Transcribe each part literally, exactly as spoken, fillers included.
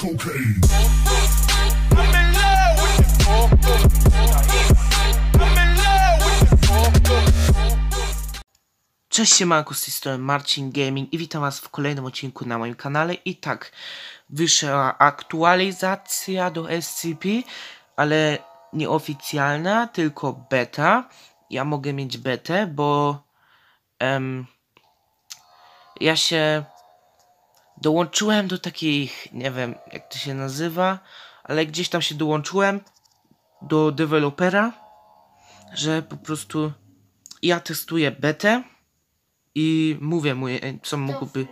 cocaine. Cześć, siemanko, z tej strony Marcin Gaming i witam was w kolejnym odcinku na moim kanale. I tak, wyszła aktualizacja do S C P, ale nieoficjalna, tylko beta. Ja mogę mieć betę, bo em, ja się dołączyłem do takich, nie wiem jak to się nazywa, ale gdzieś tam się dołączyłem do dewelopera, że po prostu ja testuję betę. I mówię mu, co mogłoby...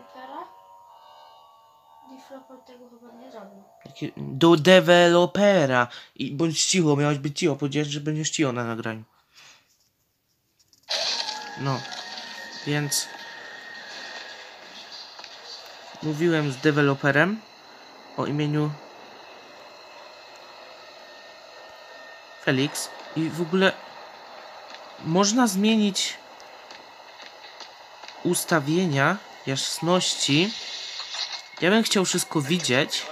tego chyba nie zrobił. Do dewelopera. I bądź cicho, miałeś być cicho, powiedziałeś, że będziesz cicho na nagraniu. No, więc... Mówiłem z deweloperem o imieniu... Felix. I w ogóle... Można zmienić... ustawienia jasności. Ja bym chciał wszystko widzieć.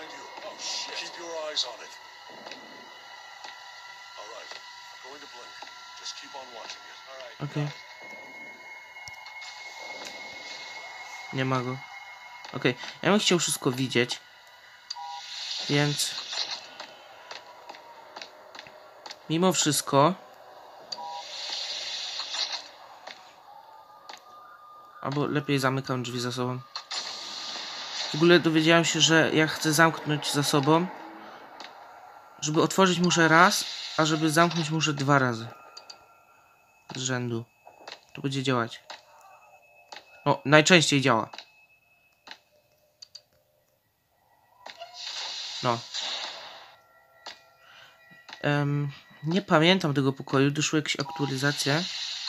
Okej. Okay. Nie ma go. Okej. Okay. Ja bym chciał wszystko widzieć. Więc... Mimo wszystko... Albo lepiej zamykam drzwi za sobą. W ogóle dowiedziałem się, że jak chcę zamknąć za sobą, żeby otworzyć muszę raz, a żeby zamknąć muszę dwa razy. Z rzędu. To będzie działać. No, najczęściej działa. No. Um, nie pamiętam tego pokoju. Doszły jakieś aktualizacje.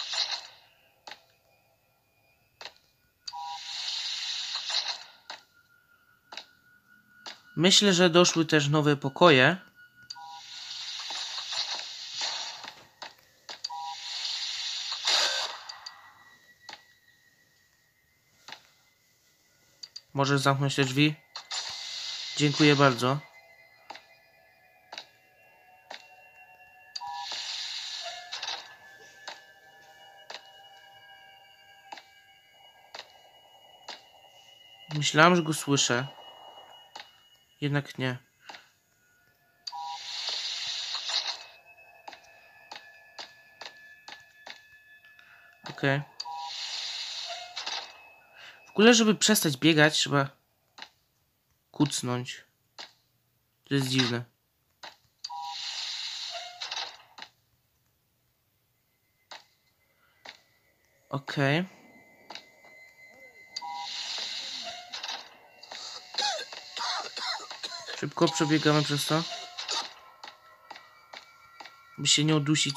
Myślę, że doszły też nowe pokoje. Możesz zamknąć te drzwi? Dziękuję bardzo. Myślałem, że go słyszę. Jednak nie. Okej. Okay. W ogóle, żeby przestać biegać, trzeba kucnąć. To jest dziwne. Okej. Okay. Szybko przebiegamy przez to. By się nie udusić.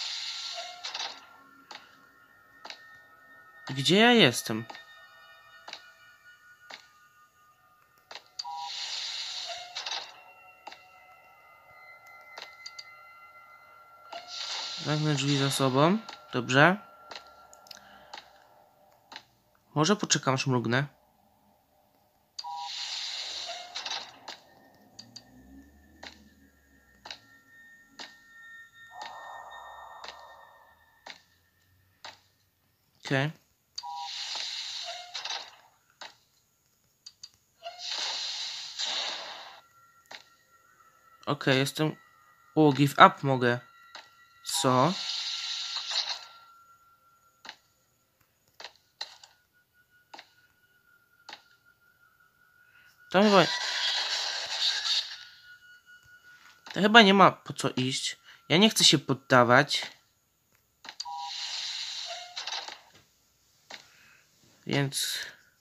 Gdzie ja jestem? Zamknę drzwi za sobą. Dobrze. Może poczekam, aż mrugnę. Okej. Okay. Okej, okay, jestem... O, give up mogę. Co? To chyba... To chyba nie ma po co iść. Ja nie chcę się poddawać. Więc...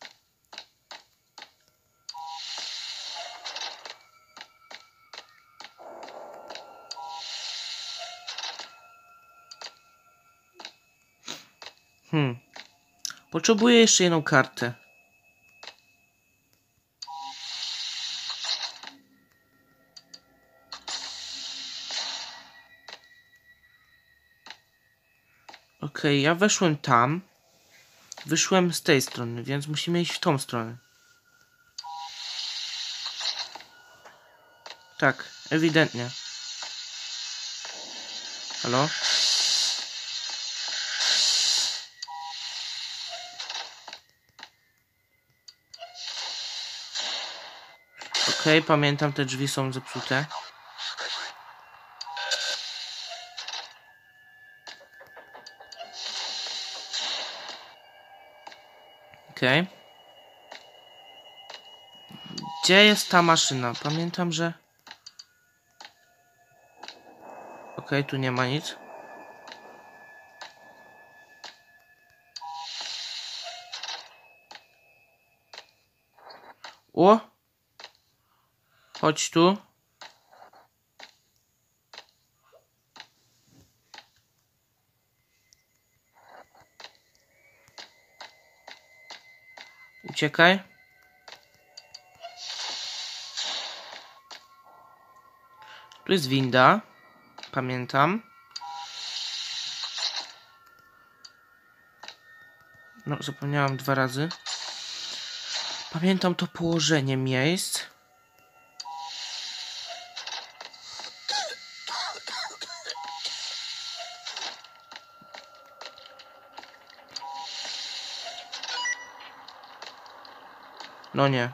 Hmm. Potrzebuję jeszcze jedną kartę. Okej, okay, ja weszłem tam. Wyszłem z tej strony, więc musimy iść w tą stronę. Tak, ewidentnie. Halo? Okej, okay, pamiętam, te drzwi są zepsute. Okej. Okay. Gdzie jest ta maszyna? Pamiętam, że... Okej, okay, tu nie ma nic. O! Chodź tu. Uciekaj. Tu jest winda. Pamiętam. No, zapomniałam dwa razy. Pamiętam to położenie miejsc. No nie.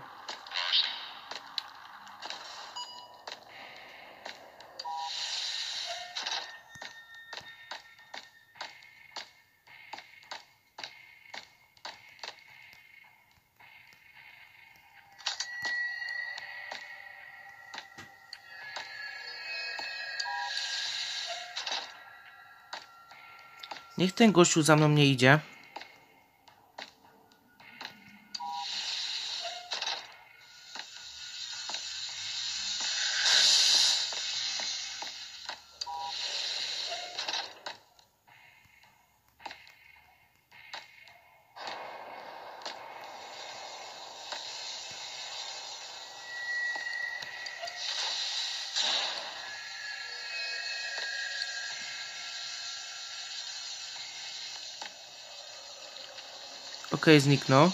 Niech ten gościu za mną nie idzie. Okej, okay, zniknął.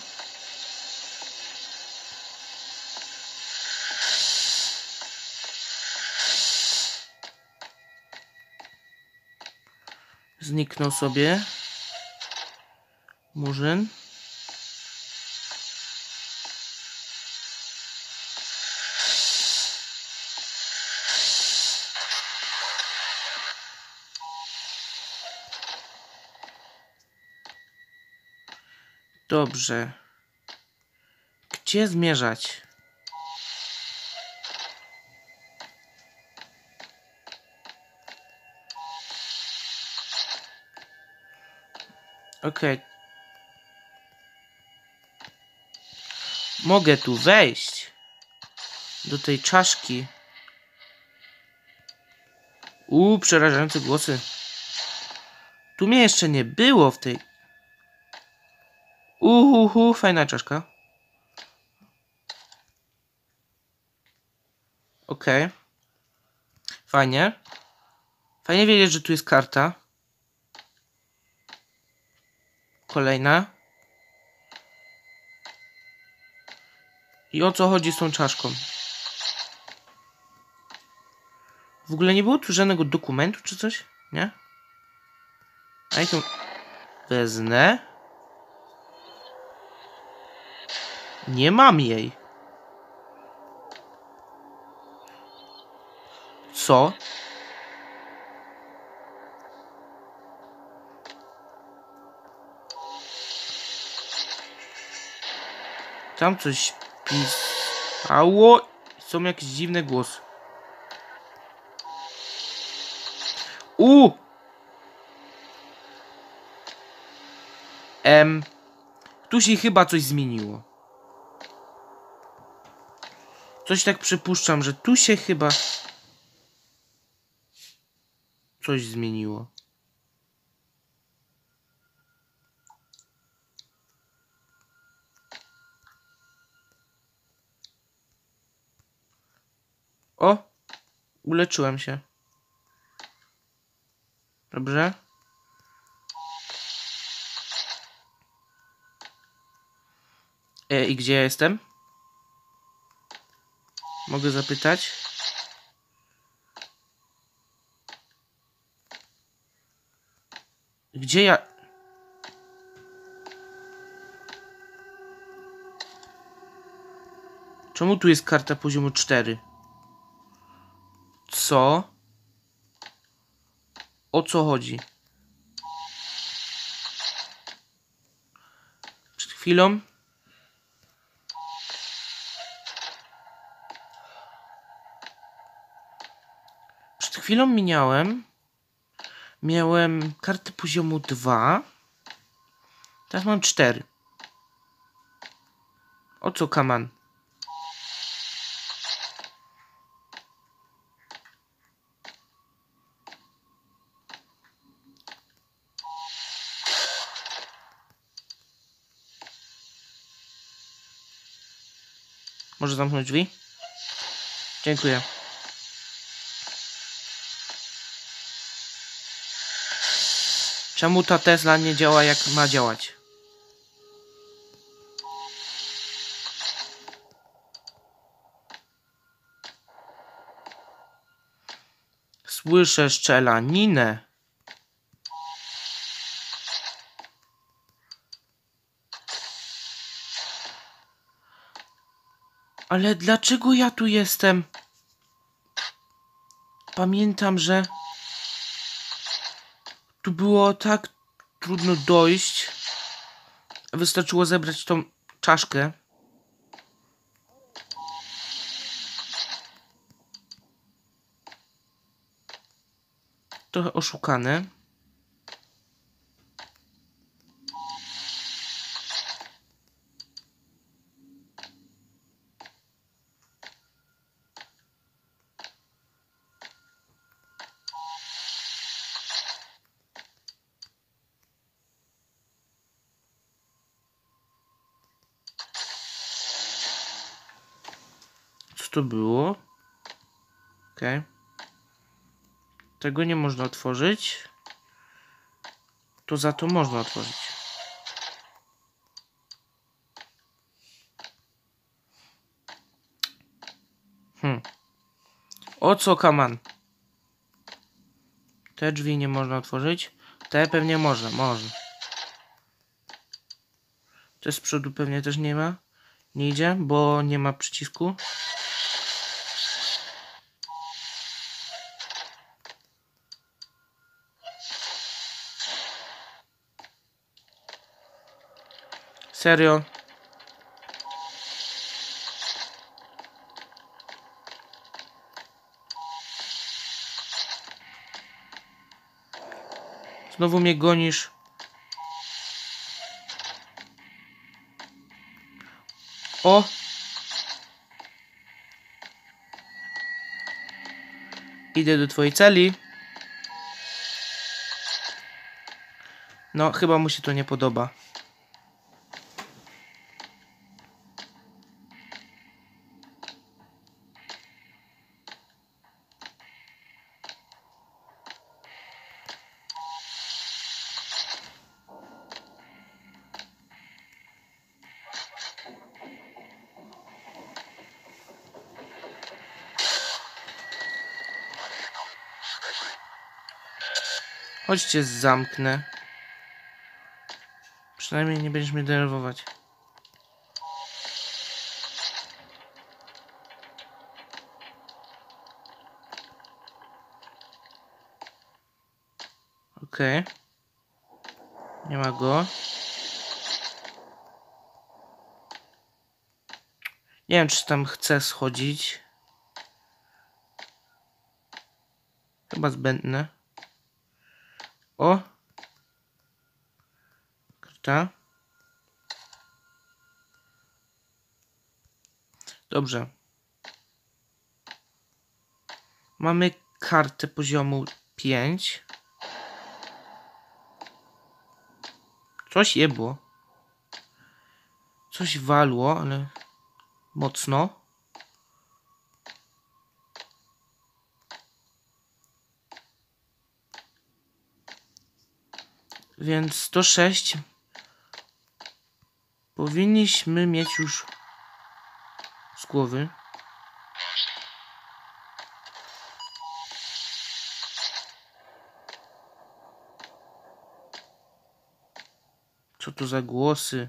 Zniknął sobie. Murzyn. Dobrze. Gdzie zmierzać? Okej. Okay. Mogę tu wejść. Do tej czaszki. Uuu, przerażające głosy. Tu mnie jeszcze nie było w tej... Uhuhu, fajna czaszka. Okej. Okay. Fajnie. Fajnie wiedzieć, że tu jest karta. Kolejna. I o co chodzi z tą czaszką? W ogóle nie było tu żadnego dokumentu czy coś? Nie? A jak ją wezmę? Nie mam jej. Co? Tam coś pisało. Są jakieś dziwne głosy. U! Em. Tu się chyba coś zmieniło. Coś tak przypuszczam, że tu się chyba coś zmieniło. O! Uleczyłem się. Dobrze. E, I gdzie ja jestem? Mogę zapytać? Gdzie ja... Czemu tu jest karta poziomu cztery? Co? O co chodzi? Przed chwilą... Przed chwilą minąłem. Miałem kartę poziomu dwa. Teraz mam cztery. O co, kaman? Może zamknąć drzwi? Dziękuję. Czemu ta Tesla nie działa jak ma działać? Słyszę szczelaninę. Ale dlaczego ja tu jestem? Pamiętam, że tu było tak trudno dojść. Wystarczyło zebrać tą czaszkę. Trochę oszukane. Co to było? Okej. Okay. Tego nie można otworzyć. To za to można otworzyć. Hmm. O co, kaman? Te drzwi nie można otworzyć. Te pewnie można, może. Te z przodu pewnie też nie ma. Nie idzie, bo nie ma przycisku. Serio? Znowu mnie gonisz. O! Idę do twojej celi. No, chyba mu się to nie podoba. Chodźcie, zamknę. Przynajmniej nie będziesz mnie denerwować. Okej. Okay. Nie ma go. Nie wiem, czy tam chce schodzić. Chyba zbędne. O! Karta. Dobrze. Mamy kartę poziomu pięć. Coś jebło. Coś walło, ale mocno. Więc sto sześć powinniśmy mieć już z głowy. Co to za głosy?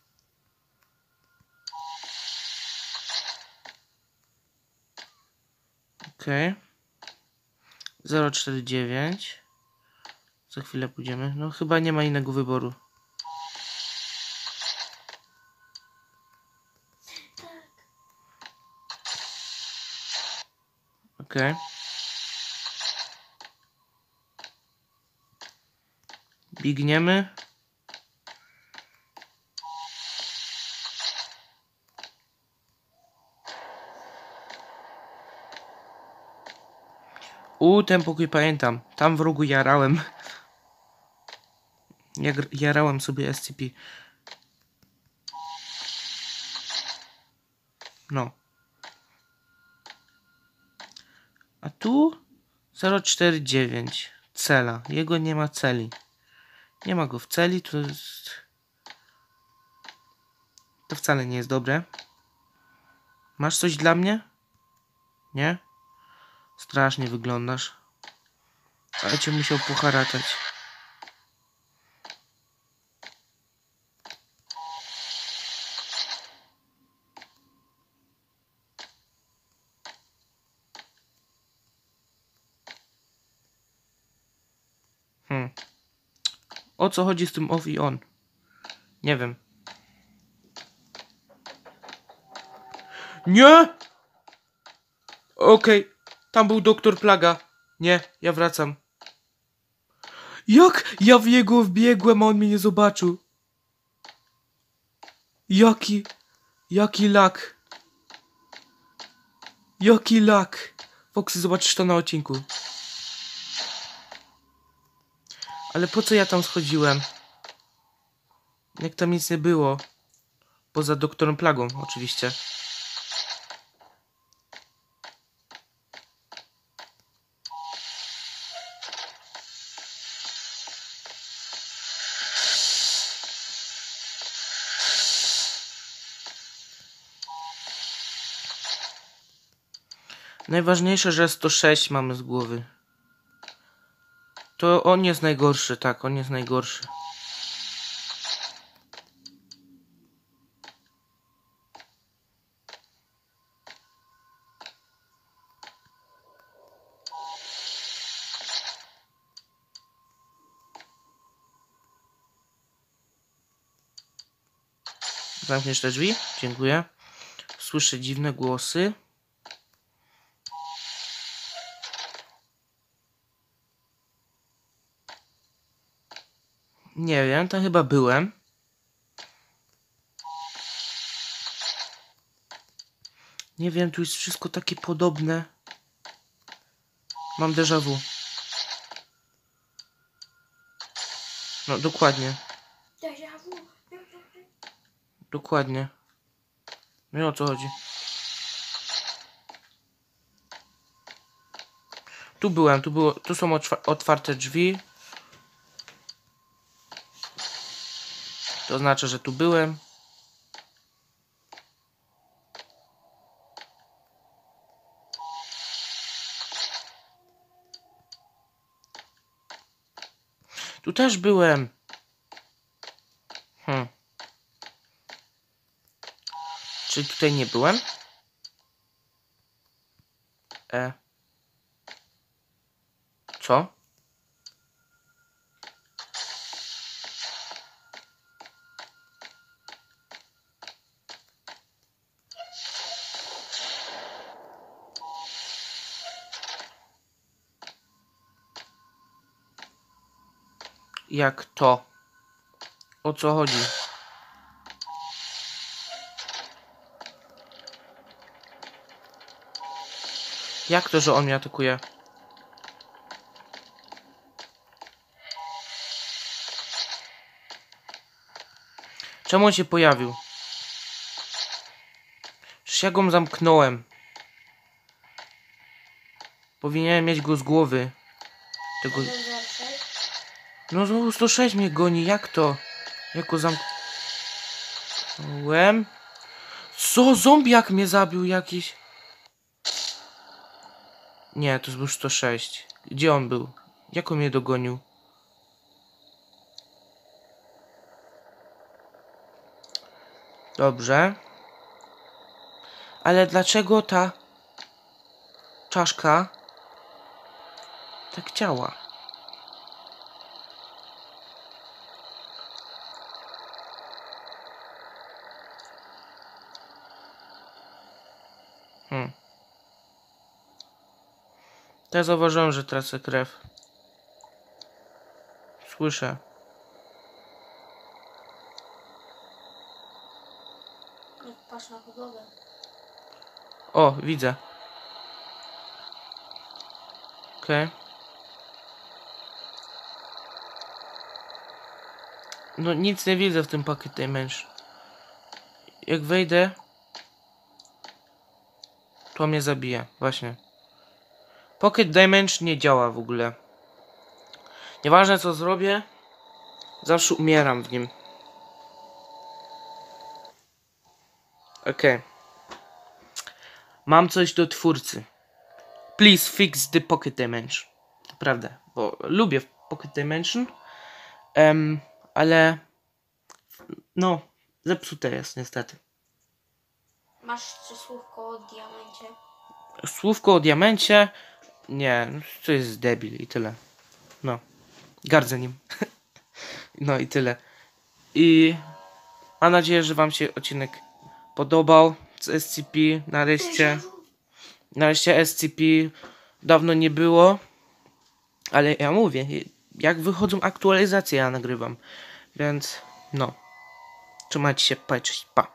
Okej. Okay. zero cztery dziewięć. Za chwilę pójdziemy. No chyba nie ma innego wyboru. Tak. Okej. Okay. Biegniemy. U, ten pokój pamiętam. Tam w rogu jarałem. Ja jarałem sobie S C P. No. A tu zero cztery dziewięć. Cela. Jego nie ma celi. Nie ma go w celi. To jest... To wcale nie jest dobre. Masz coś dla mnie? Nie? Strasznie wyglądasz. Ale cię musiał poharatać. Hmm. O co chodzi z tym off i on? Nie wiem. Nie! Okej. Okay. Tam był doktor Plaga. Nie, ja wracam. Jak? Ja w jego wbiegłem, a on mnie nie zobaczył. Jaki... Jaki lak. Jaki lak. Foxy, zobaczysz to na odcinku. Ale po co ja tam schodziłem? Jak tam nic nie było. Poza doktorem Plagą, oczywiście. Najważniejsze, że sto sześć mamy z głowy. To on jest najgorszy, tak, on jest najgorszy. Zamkniesz te drzwi? Dziękuję. Słyszę dziwne głosy. Nie wiem, tam chyba byłem. Nie wiem, tu jest wszystko takie podobne. Mam déjà vu. No, dokładnie. Déjà vu. Dokładnie. No i o co chodzi? Tu byłem, tu było, tu są otwarte drzwi. To znaczy, że tu byłem. Tu też byłem. Hmm. Czyli tutaj nie byłem? E. Co? Jak to? O co chodzi? Jak to, że on mnie atakuje? Czemu on się pojawił? Przecież ja go zamknąłem. Powinienem mieć go z głowy. Tego... No znowu sto sześć mnie goni, jak to? Jak go zamknąłem? Co? Zombiak mnie zabił jakiś? Nie, to był sto sześć. Gdzie on był? Jak on mnie dogonił? Dobrze. Ale dlaczego ta czaszka tak działa? Hmm. Teraz zauważyłem, że tracę krew. Słyszę. Nie patrz na podłogę. O, widzę. Okej. Okay. No nic nie widzę w tym Pocket Dimension. Jak wejdę, to mnie zabije. Właśnie. Pocket Dimension nie działa w ogóle. Nieważne co zrobię, zawsze umieram w nim. Okej. Okay. Mam coś do twórcy. Please fix the Pocket Dimension. Naprawdę, bo lubię Pocket Dimension. Um, ale no, zepsute jest niestety. Masz czy słówko o diamencie? Słówko o diamencie? Nie, to jest debil i tyle. No, gardzę nim. No i tyle. I mam nadzieję, że wam się odcinek podobał z S C P. Nareszcie, nareszcie S C P dawno nie było. Ale ja mówię, jak wychodzą aktualizacje, ja nagrywam. Więc no, trzymajcie się, pa, cześć, pa.